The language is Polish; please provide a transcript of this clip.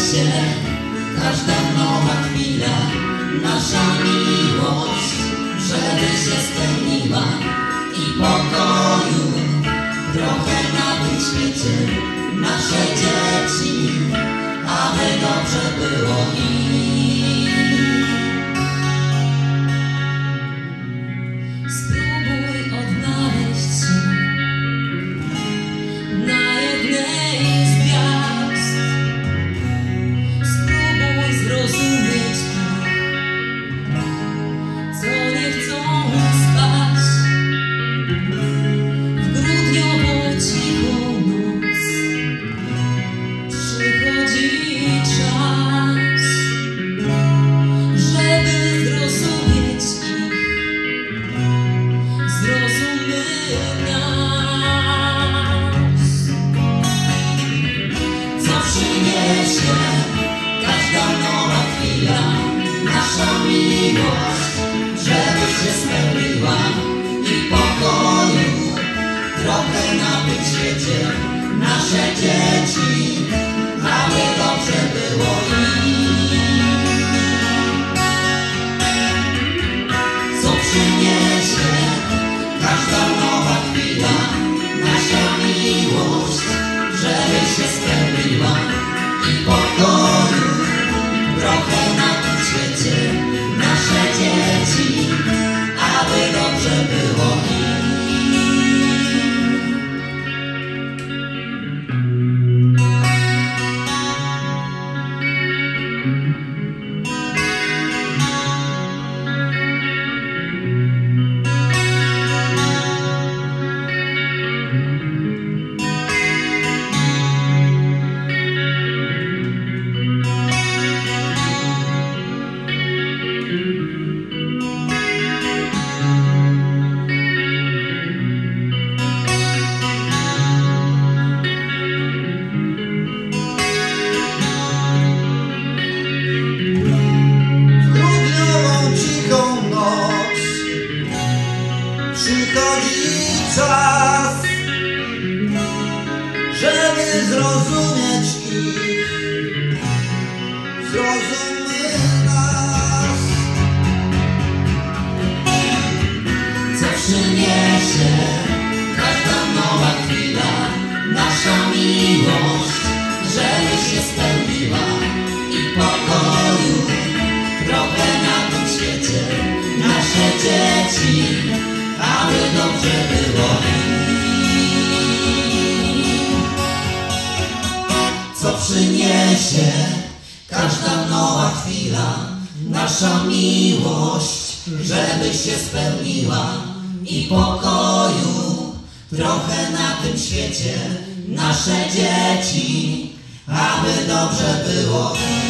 się każda nowa chwila, nasza miłość, żeby się spełniła i pokoju trochę na tym świecie, nasze dzieci, aby dobrze było im. Spróbuj odnaleźć się na jednej z gwiazd. Spróbuj zrozumieć ich, co nie chcą spać. W grudniową cichą noc przychodzi czas, żeby zrozumieć ich. Zrozumy nas, co przyniesie każda nowa chwila, nasza miłość, żeby się spełniła i pokoju trochę na tym świecie, nasze dzieci, aby dobrze było im. Co przyniesie każda nowa chwila, nasza miłość, żeby się spełniła i pokoju trochę na tym świecie, nasze dzieci, aby dobrze było im. Przychodzi czas, żeby zrozumieć ich. Zrozummy nas, Co przyniesie każda nowa chwila, nasza miłość, żeby się spełniła i pokoju trochę na tym świecie, nasze dzieci, aby dobrze było im. Co przyniesie każda nowa chwila, nasza miłość, żeby się spełniła i pokoju trochę na tym świecie, nasze dzieci, aby dobrze było im.